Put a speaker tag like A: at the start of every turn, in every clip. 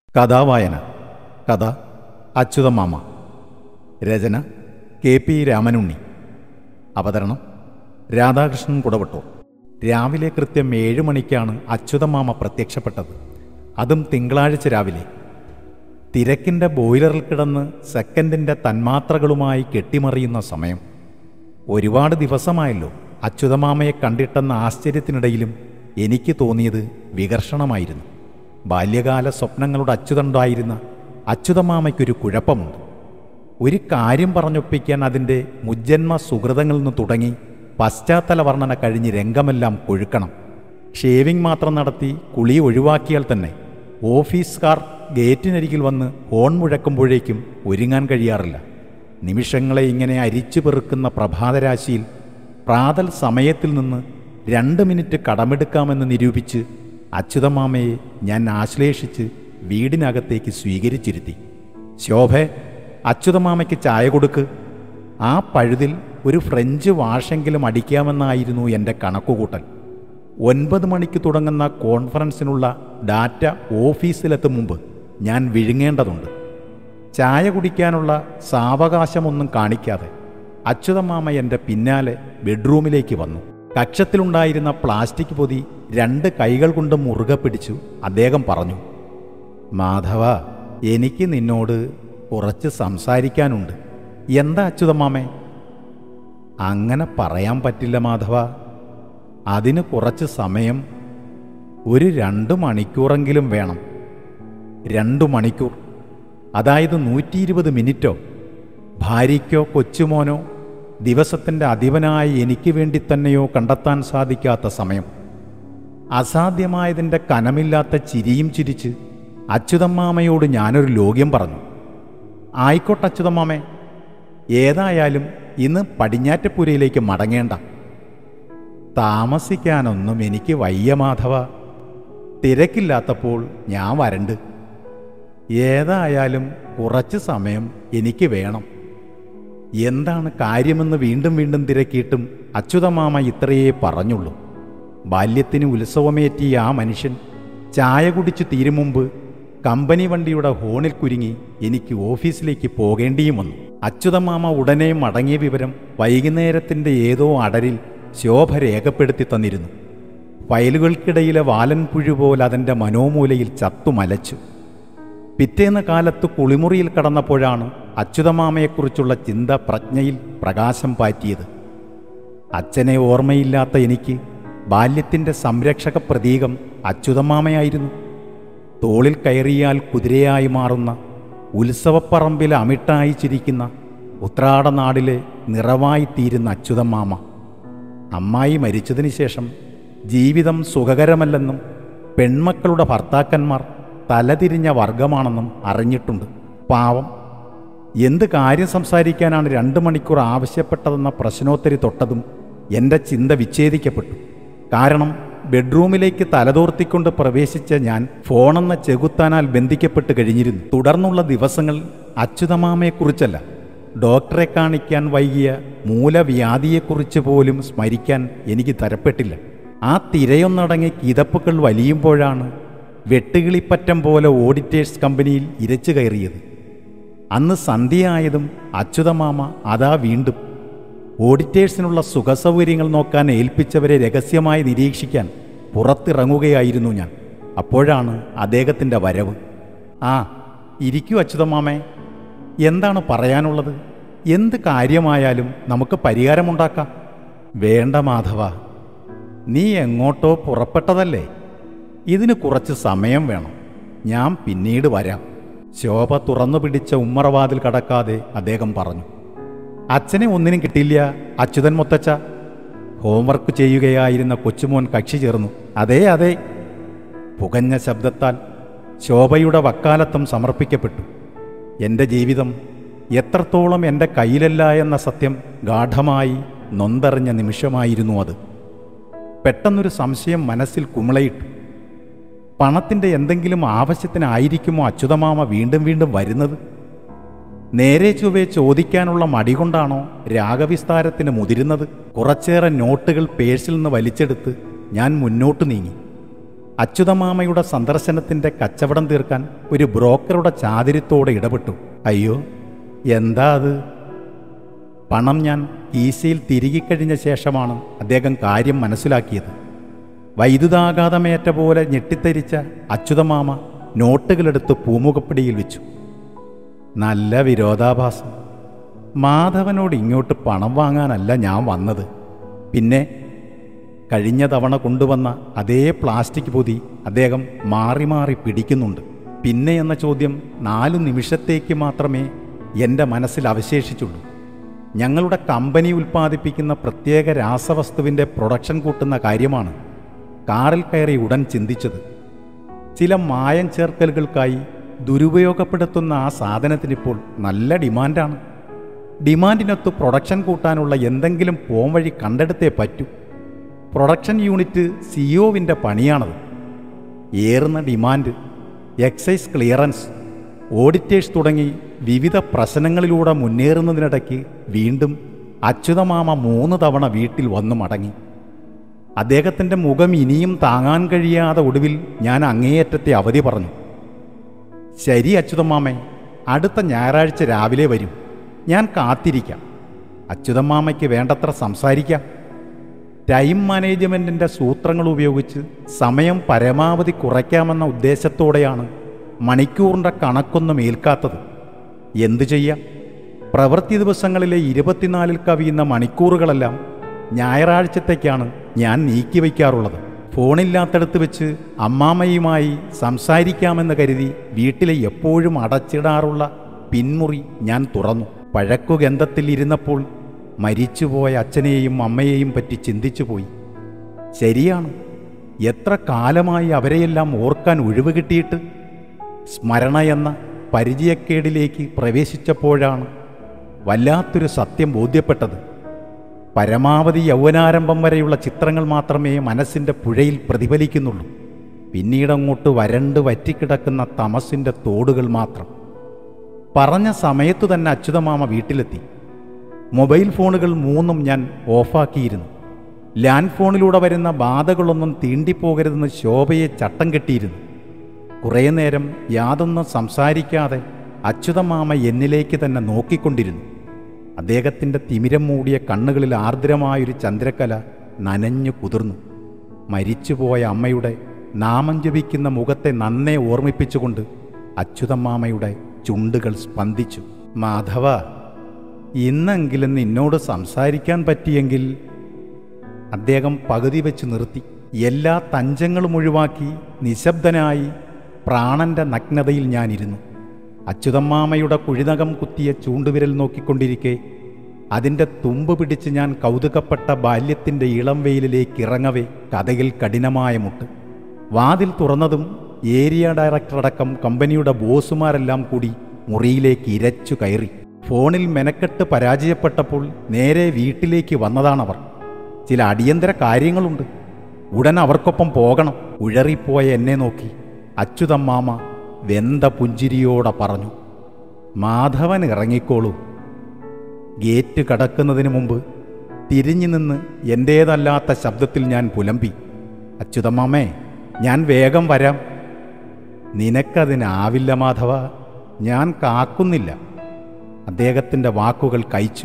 A: കഥാവായന. കഥ അച്യുതമാമ. രചന KP രാമനുണ്ണി. അവതരണം രാധാകൃഷ്ണൻ കുടവട്ടൂർ. രാവിലെ കൃത്യം 7 മണിക്കാണ് അച്യുതമാമ പ്രത്യക്ഷപ്പെട്ടത്. അതും തിങ്കളാഴ്ച രാവിലെ. തിരക്കിൻ്റെ ബോയിലറിൽ കിടന്ന് സെക്കൻഡിൻ്റെ തന്മാത്രകളുമായി കെട്ടിമറിയുന്ന സമയം. ഒരുപാട് ദിവസമായല്ലോ അച്യുതമാമയെ കണ്ടിട്ടെന്ന ആശ്ചര്യത്തിനിടയിലും എനിക്ക് തോന്നിയത് വികർഷണമായിരുന്നു. ബാല്യകാല സ്വപ്നങ്ങളുടെ അച്യുതണ്ടായിരുന്ന അച്യുതമാമയ്ക്കൊരു കുഴപ്പമുണ്ട്. ഒരു കാര്യം പറഞ്ഞൊപ്പിക്കാൻ അതിൻ്റെ മുജ്ജന്മ സുഹൃതങ്ങളിൽ നിന്ന് തുടങ്ങി പശ്ചാത്തല വർണ്ണന കഴിഞ്ഞ് രംഗമെല്ലാം കൊഴുക്കണം. ഷേവിംഗ് മാത്രം നടത്തി കുളി ഒഴിവാക്കിയാൽ തന്നെ ഓഫീസുകാർ ഗേറ്റിനരികിൽ വന്ന് ഹോൺ മുഴക്കുമ്പോഴേക്കും ഒരുങ്ങാൻ കഴിയാറില്ല. നിമിഷങ്ങളെ ഇങ്ങനെ അരിച്ചു പെറുക്കുന്ന പ്രഭാതരാശിയിൽ പ്രാതൽ സമയത്തിൽ നിന്ന് 2 മിനിറ്റ് കടമെടുക്കാമെന്ന് നിരൂപിച്ച് അച്യുതമാമയെ ഞാൻ ആശ്ലേഷിച്ച് വീടിനകത്തേക്ക് സ്വീകരിച്ചിരുത്തി. ശോഭേ, അച്യുതമാമയ്ക്ക് ചായ കൊടുക്ക്. ആ പഴുതിൽ ഒരു ഫ്രഞ്ച് വാഷെങ്കിലും അടിക്കാമെന്നായിരുന്നു എൻ്റെ കണക്കുകൂട്ടൽ. 9 മണിക്ക് തുടങ്ങുന്ന കോൺഫറൻസിനുള്ള ഡാറ്റ ഓഫീസിലെത്തും മുമ്പ് ഞാൻ വിഴുങ്ങേണ്ടതുണ്ട്. ചായ കുടിക്കാനുള്ള സാവകാശമൊന്നും കാണിക്കാതെ അച്യുതമാമ എൻ്റെ പിന്നാലെ ബെഡ്റൂമിലേക്ക് വന്നു. കക്ഷത്തിലുണ്ടായിരുന്ന പ്ലാസ്റ്റിക് പൊതി 2 കൈകൾ കൊണ്ട് മുറുകെ പിടിച്ചു അദ്ദേഹം പറഞ്ഞു, മാധവ, എനിക്ക് നിന്നോട് കുറച്ച് സംസാരിക്കാനുണ്ട്. എന്താ അച്യുതമാമേ? അങ്ങനെ പറയാൻ പറ്റില്ല മാധവ. അതിന് കുറച്ച് സമയം, ഒരു 2 മണിക്കൂറെങ്കിലും വേണം. 2 മണിക്കൂർ, അതായത് 120 മിനിറ്റോ? ഭാര്യയ്ക്കോ കൊച്ചുമോനോ ദിവസത്തിൻ്റെ അധിപനായി എനിക്ക് വേണ്ടി തന്നെയോ കണ്ടെത്താൻ സാധിക്കാത്ത സമയം. അസാധ്യമായതിൻ്റെ കനമില്ലാത്ത ചിരിയും ചിരിച്ച് അച്യുതമാമയോട് ഞാനൊരു ലോക്യം പറഞ്ഞു. ആയിക്കോട്ടെ അച്യുതമാമേ, ഏതായാലും ഇന്ന് പടിഞ്ഞാറ്റപ്പുരയിലേക്ക് മടങ്ങേണ്ട. താമസിക്കാനൊന്നും എനിക്ക് വയ്യ മാധവ. തിരക്കില്ലാത്തപ്പോൾ ഞാൻ വരണ്ട്. ഏതായാലും കുറച്ച് സമയം എനിക്ക് വേണം. എന്താണ് കാര്യമെന്ന് വീണ്ടും വീണ്ടും തിരക്കിയിട്ടും അച്യുതമാമ ഇത്രയേ പറഞ്ഞുള്ളൂ. ബാല്യത്തിന് ഉത്സവമേറ്റിയ ആ മനുഷ്യൻ ചായ കുടിച്ചു തീരും മുമ്പ് കമ്പനി വണ്ടിയുടെ ഹോണിൽ കുരുങ്ങി എനിക്ക് ഓഫീസിലേക്ക് പോകേണ്ടിയും വന്നു. അച്യുതമാമ ഉടനെ മടങ്ങിയ വിവരം വൈകുന്നേരത്തിൻ്റെ ഏതോ അടരിൽ ശോഭ രേഖപ്പെടുത്തി തന്നിരുന്നു. ഫയലുകൾക്കിടയിലെ വാലൻപുഴു പോലെ അതിൻ്റെ മനോമൂലയിൽ ചത്തുമലച്ചു. പിറ്റേന്ന് കാലത്ത് കുളിമുറിയിൽ കടന്നപ്പോഴാണ് അച്യുതമാമയെക്കുറിച്ചുള്ള ചിന്ത പ്രജ്ഞയിൽ പ്രകാശം പാറ്റിയത്. അച്ഛനെ ഓർമ്മയില്ലാത്ത എനിക്ക് ബാല്യത്തിൻ്റെ സംരക്ഷക പ്രതീകം അച്യുതമാമയായിരുന്നു. തോളിൽ കയറിയാൽ കുതിരയായി മാറുന്ന, ഉത്സവപ്പറമ്പിൽ അമിട്ടായി ചിരിക്കുന്ന, ഉത്രാടനാടിലെ നിറവായിത്തീരുന്ന അച്യുതമാമ. അമ്മായി മരിച്ചതിന് ശേഷം ജീവിതം സുഖകരമല്ലെന്നും പെൺമക്കളുടെ ഭർത്താക്കന്മാർ തലതിരിഞ്ഞ വർഗമാണെന്നും അറിഞ്ഞിട്ടുണ്ട്. പാവം. എന്ത് കാര്യം സംസാരിക്കാനാണ് 2 മണിക്കൂർ ആവശ്യപ്പെട്ടതെന്ന പ്രശ്നോത്തരി തൊട്ടതും എൻ്റെ ചിന്ത വിച്ഛേദിക്കപ്പെട്ടു. കാരണം ബെഡ്റൂമിലേക്ക് തലതോർത്തിക്കൊണ്ട് പ്രവേശിച്ച ഞാൻ ഫോണെന്ന ചെകുത്താനാൽ ബന്ധിക്കപ്പെട്ട് കഴിഞ്ഞിരുന്നു. തുടർന്നുള്ള ദിവസങ്ങൾ അച്യുതമാമയെക്കുറിച്ചല്ല, ഡോക്ടറെ കാണിക്കാൻ വൈകിയ മൂലവ്യാധിയെക്കുറിച്ച് പോലും സ്മരിക്കാൻ എനിക്ക് തരപ്പെട്ടില്ല. ആ തിരയൊന്നടങ്ങി കിതപ്പുകൾ വലിയുമ്പോഴാണ് വെട്ടുകിളിപ്പറ്റം പോലെ ഓഡിറ്റേഴ്സ് കമ്പനിയിൽ ഇരച്ചു കയറിയത്. അന്ന് സന്ധ്യയായതും അച്യുതമാമ അതാ വീണ്ടും. ഓഡിറ്റേഴ്സിനുള്ള സുഖസൗകര്യങ്ങൾ നോക്കാൻ ഏൽപ്പിച്ചവരെ രഹസ്യമായി നിരീക്ഷിക്കാൻ പുറത്തിറങ്ങുകയായിരുന്നു ഞാൻ. അപ്പോഴാണ് അദ്ദേഹത്തിൻ്റെ വരവ്. ആ, ഇരിക്കൂ അച്യുതമാമേ. എന്താണ് പറയാനുള്ളത്? എന്ത് കാര്യമായാലും നമുക്ക് പരിഹാരമുണ്ടാക്കാം. വേണ്ട മാധവ, നീ എങ്ങോട്ടോ പുറപ്പെട്ടതല്ലേ? ഇതിന് കുറച്ച് സമയം വേണം. ഞാൻ പിന്നീട് വരാം. ശോഭ തുറന്നു പിടിച്ച ഉമ്മറവാതിൽ കടക്കാതെ അദ്ദേഹം പറഞ്ഞു. അച്ഛനെ ഒന്നിനും കിട്ടില്ല അച്യുതൻ മുത്തച്ഛ. ഹോംവർക്ക് ചെയ്യുകയായിരുന്ന കൊച്ചുമോൻ കക്ഷി ചേർന്നു. അതെ അതെ. പുകഞ്ഞ ശബ്ദത്താൽ ശോഭയുടെ വക്കാലത്വം സമർപ്പിക്കപ്പെട്ടു. എൻ്റെ ജീവിതം എത്രത്തോളം എൻ്റെ കയ്യിലല്ല എന്ന സത്യം ഗാഠമായി നൊന്തറിഞ്ഞ നിമിഷമായിരുന്നു അത്. പെട്ടെന്നൊരു സംശയം മനസ്സിൽ കുമിളയിട്ടു. പണത്തിൻ്റെ എന്തെങ്കിലും ആവശ്യത്തിനായിരിക്കുമോ അച്യുതമാമ വീണ്ടും വീണ്ടും വരുന്നത്? നേരെ ചൊവ്വേ ചോദിക്കാനുള്ള മടി കൊണ്ടാണോ രാഗവിസ്താരത്തിന് മുതിരുന്നത്? കുറച്ചേറെ നോട്ടുകൾ പേഴ്സിൽ നിന്ന് വലിച്ചെടുത്ത് ഞാൻ മുന്നോട്ട് നീങ്ങി. അച്യുതമാമയുടെ സന്ദർശനത്തിൻ്റെ കച്ചവടം തീർക്കാൻ ഒരു ബ്രോക്കറുടെ ചാതിര്യത്തോടെ ഇടപെട്ടു. അയ്യോ, എന്താ അത്? പണം ഞാൻ കീശയിൽ തിരികിക്കഴിഞ്ഞ ശേഷമാണ് അദ്ദേഹം കാര്യം മനസ്സിലാക്കിയത്. വൈദ്യുതാഘാതമേറ്റ പോലെ ഞെട്ടിത്തരിച്ച അച്യുതമാമ നോട്ടുകളെടുത്ത് പൂമുഖപ്പിടിയിൽ വെച്ചു. നല്ല വിരോധാഭാസം. മാധവനോട് ഇങ്ങോട്ട് പണം വാങ്ങാനല്ല ഞാൻ വന്നത്. പിന്നെ കഴിഞ്ഞ തവണ കൊണ്ടുവന്ന അതേ പ്ലാസ്റ്റിക് പൊതി അദ്ദേഹം മാറി മാറി പിടിക്കുന്നുണ്ട്. പിന്നെ എന്ന ചോദ്യം 4 നിമിഷത്തേക്ക് മാത്രമേ എൻ്റെ മനസ്സിൽ അവശേഷിച്ചുള്ളൂ. ഞങ്ങളുടെ കമ്പനി ഉൽപ്പാദിപ്പിക്കുന്ന പ്രത്യേക രാസവസ്തുവിൻ്റെ പ്രൊഡക്ഷൻ കൂട്ടുന്ന കാര്യമാണ് കാറിൽ കയറി ഉടൻ ചിന്തിച്ചത്. ചില മായം ചേർക്കലുകൾക്കായി ദുരുപയോഗപ്പെടുത്തുന്ന ആ സാധനത്തിനിപ്പോൾ നല്ല ഡിമാൻഡാണ്. ഡിമാൻഡിനൊത്ത് പ്രൊഡക്ഷൻ കൂട്ടാനുള്ള എന്തെങ്കിലും പോംവഴി കണ്ടെടുത്തേ പറ്റൂ. പ്രൊഡക്ഷൻ യൂണിറ്റ് സിഇഒവിൻ്റെ പണിയാണത്. ഏറുന്ന ഡിമാൻഡ്, എക്സൈസ് ക്ലിയറൻസ്, ഓഡിറ്റേഴ്സ് തുടങ്ങി വിവിധ പ്രശ്നങ്ങളിലൂടെ മുന്നേറുന്നതിനിടയ്ക്ക് വീണ്ടും അച്യുതമാമ 3 തവണ വീട്ടിൽ വന്നു മടങ്ങി. അദ്ദേഹത്തിൻ്റെ മുഖം ഇനിയും താങ്ങാൻ കഴിയാതെ ഒടുവിൽ ഞാൻ അങ്ങേയറ്റത്തെ അവധി പറഞ്ഞു. ശരി അച്യുതമാമേ, അടുത്ത ഞായറാഴ്ച രാവിലെ വരും. ഞാൻ കാത്തിരിക്കാം. അച്യുതമാമയ്ക്ക് വേണ്ടത്ര സംസാരിക്കാം. ടൈം മാനേജ്മെൻറ്റിൻ്റെ സൂത്രങ്ങൾ ഉപയോഗിച്ച് സമയം പരമാവധി കുറയ്ക്കാമെന്ന ഉദ്ദേശത്തോടെയാണ് മണിക്കൂറിൻ്റെ കണക്കൊന്നും ഏൽക്കാത്തത്. എന്തു ചെയ്യാം? പ്രവൃത്തി ദിവസങ്ങളിലെ 24 കവിയുന്ന മണിക്കൂറുകളെല്ലാം ഞായറാഴ്ചത്തേക്കാണ് ഞാൻ നീക്കിവയ്ക്കാറുള്ളത്. ഫോണില്ലാത്തടത്ത് വെച്ച് അമ്മാമ്മയുമായി സംസാരിക്കാമെന്ന് കരുതി വീട്ടിലെ എപ്പോഴും അടച്ചിടാറുള്ള പിന്മുറി ഞാൻ തുറന്നു. പഴക്കുകന്ധത്തിൽ ഇരുന്നപ്പോൾ മരിച്ചുപോയ അച്ഛനെയും അമ്മയെയും പറ്റി ചിന്തിച്ചുപോയി. ശരിയാണ്, എത്ര കാലമായി അവരെയെല്ലാം ഓർക്കാൻ ഒഴിവ് കിട്ടിയിട്ട്. സ്മരണ എന്ന പരിചയക്കേടിലേക്ക് പ്രവേശിച്ചപ്പോഴാണ് വല്ലാത്തൊരു സത്യം ബോധ്യപ്പെട്ടത്. പരമാവധി യൗവനാരംഭം വരെയുള്ള ചിത്രങ്ങൾ മാത്രമേ മനസ്സിൻ്റെ പുഴയിൽ പ്രതിഫലിക്കുന്നുള്ളൂ. പിന്നീടങ്ങോട്ട് വരണ്ട് വറ്റിക്കിടക്കുന്ന തമസിൻ്റെ തോടുകൾ മാത്രം. പറഞ്ഞ സമയത്തു തന്നെ അച്യുതമാമ വീട്ടിലെത്തി. മൊബൈൽ ഫോണുകൾ 3 ഞാൻ ഓഫാക്കിയിരുന്നു. ലാൻഡ് ഫോണിലൂടെ വരുന്ന ബാധകളൊന്നും തീണ്ടിപ്പോകരുതെന്ന് ശോഭയെ ചട്ടം കെട്ടിയിരുന്നു. കുറേ നേരം യാതൊന്നും സംസാരിക്കാതെ അച്യുതമാമ എന്നിലേക്ക് തന്നെ നോക്കിക്കൊണ്ടിരുന്നു. അദ്ദേഹത്തിൻ്റെ തിമിരം മൂടിയ കണ്ണുകളിൽ ആർദ്രമായൊരു ചന്ദ്രക്കല നനഞ്ഞു കുതിർന്നു. മരിച്ചുപോയ അമ്മയുടെ നാമം ജപിക്കുന്ന മുഖത്തെ നന്നേ ഓർമ്മിപ്പിച്ചുകൊണ്ട് അച്യുതമാമയുടെ ചുണ്ടുകൾ സ്പന്ദിച്ചു. മാധവ, ഇന്നെങ്കിലും നിന്നോട് സംസാരിക്കാൻ പറ്റിയെങ്കിൽ. അദ്ദേഹം പകുതി വെച്ച് നിർത്തി. എല്ലാ തഞ്ചങ്ങളും ഒഴിവാക്കി നിശബ്ദനായി പ്രാണന്റെ നഗ്നതയിൽ ഞാനിരുന്നു. അച്യുതമ്മാമയുടെ കുഴിനകം കുത്തിയ ചൂണ്ടുവിരൽ നോക്കിക്കൊണ്ടിരിക്കെ അതിൻ്റെ തുമ്പ് പിടിച്ച് ഞാൻ കൗതുകപ്പെട്ട ബാല്യത്തിൻ്റെ ഇളം വെയിലിലേക്ക് ഇറങ്ങവേ കഥയിൽ കഠിനമായ മുട്ട്. വാതിൽ തുറന്നതും ഏരിയ ഡയറക്ടറടക്കം കമ്പനിയുടെ ബോസുമാരെല്ലാം കൂടി മുറിയിലേക്ക് ഇരച്ചു കയറി. ഫോണിൽ മെനക്കെട്ട് പരാജയപ്പെട്ടപ്പോൾ നേരെ വീട്ടിലേക്ക് വന്നതാണവർ. ചില അടിയന്തര കാര്യങ്ങളുണ്ട്, ഉടൻ അവർക്കൊപ്പം പോകണം. ഉഴറിപ്പോയ എന്നെ നോക്കി അച്യുതമ്മാമ വെന്ത പുഞ്ചിരിയോടെ പറഞ്ഞു. മാധവൻ ഇറങ്ങിക്കോളൂ. ഗേറ്റ് കടക്കുന്നതിന് മുമ്പ് തിരിഞ്ഞു നിന്ന് എൻ്റേതല്ലാത്ത ശബ്ദത്തിൽ ഞാൻ പുലമ്പി. അച്യുതമ്മാമേ, ഞാൻ വേഗം വരാം. നിനക്കതിനാവില്ല മാധവ, ഞാൻ കാക്കുന്നില്ല. അദ്ദേഹത്തിൻ്റെ വാക്കുകൾ കഴിച്ചു.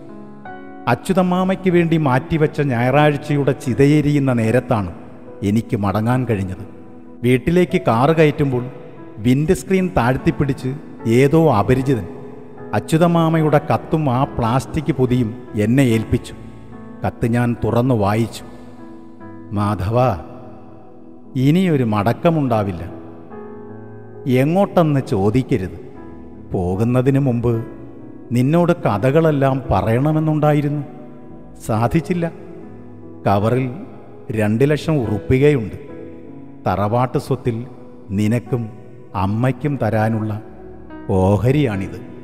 A: അച്യുതമ്മാമയ്ക്ക് വേണ്ടി മാറ്റിവെച്ച ഞായറാഴ്ചയുടെ ചിതയെരിയുന്ന നേരത്താണ് എനിക്ക് മടങ്ങാൻ കഴിഞ്ഞത്. വീട്ടിലേക്ക് കാറ് കയറ്റുമ്പോൾ വിൻഡ് സ്ക്രീൻ താഴ്ത്തിപ്പിടിച്ച് ഏതോ അപരിചിതൻ അച്യുതമാമയുടെ കത്തും ആ പ്ലാസ്റ്റിക് പൊതിയും എന്നെ ഏൽപ്പിച്ചു. കത്ത് ഞാൻ തുറന്നു വായിച്ചു. മാധവ, ഇനിയൊരു മടക്കമുണ്ടാവില്ല. എങ്ങോട്ടെന്ന് ചോദിക്കരുത്. പോകുന്നതിന് മുമ്പ് നിന്നോട് കഥകളെല്ലാം പറയണമെന്നുണ്ടായിരുന്നു. സാധിച്ചില്ല. കവറിൽ 2 ലക്ഷം ഉറുപ്പികയുണ്ട്. തറവാട്ട് സ്വത്തിൽ നിനക്കും അമ്മയ്ക്കും തരാനുള്ള ഓഹരിയാണിത്.